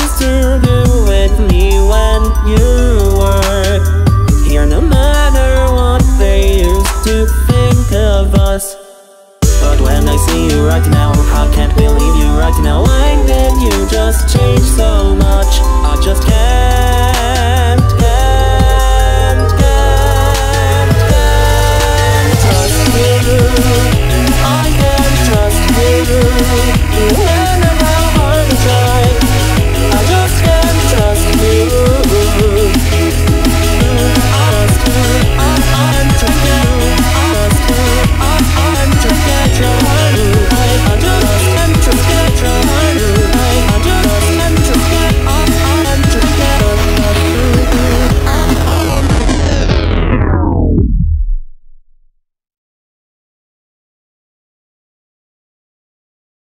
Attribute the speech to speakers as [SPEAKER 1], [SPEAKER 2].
[SPEAKER 1] used to do with me when you were here. No matter what they used to think of us, but when I see you right now,